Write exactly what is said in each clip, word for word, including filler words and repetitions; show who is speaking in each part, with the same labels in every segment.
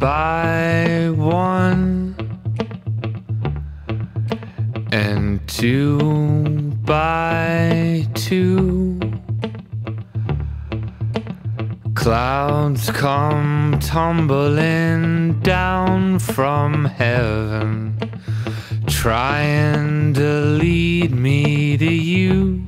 Speaker 1: by one and two by two, clouds come tumbling down from heaven, trying to lead me to you.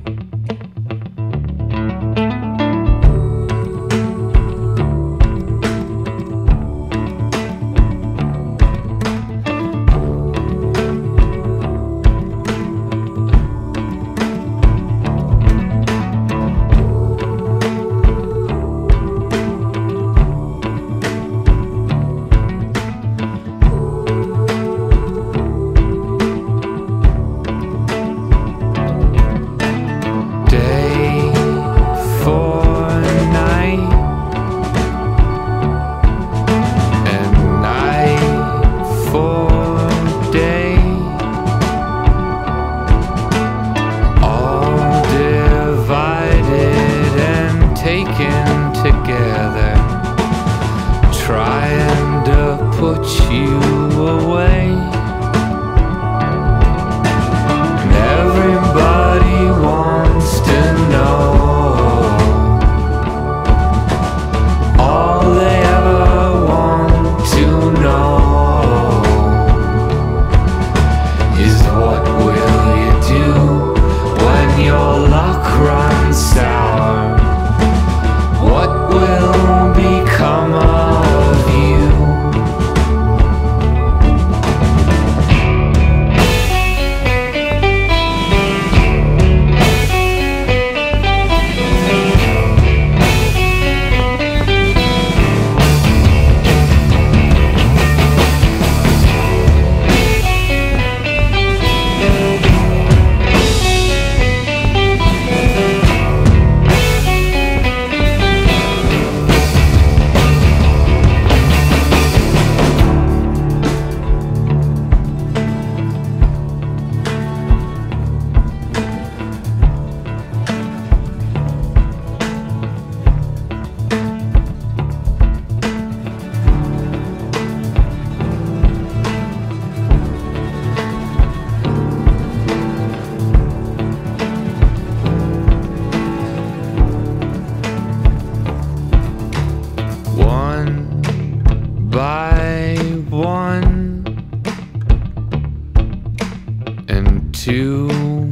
Speaker 1: Two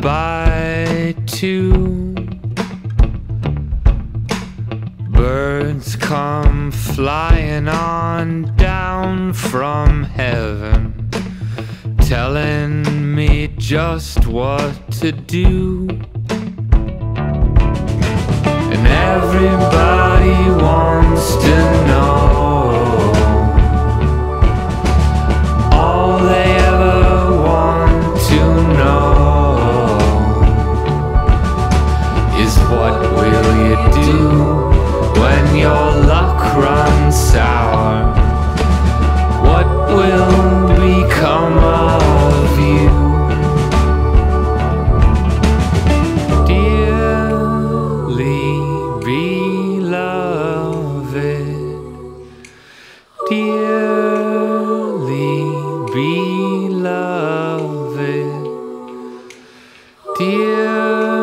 Speaker 1: by two, birds come flying on down from heaven, telling me just what to do. And everybody wants to know all they ever want to know is what will you do when your luck runs sour? What will become of you? Dearly beloved, dearly beloved, dear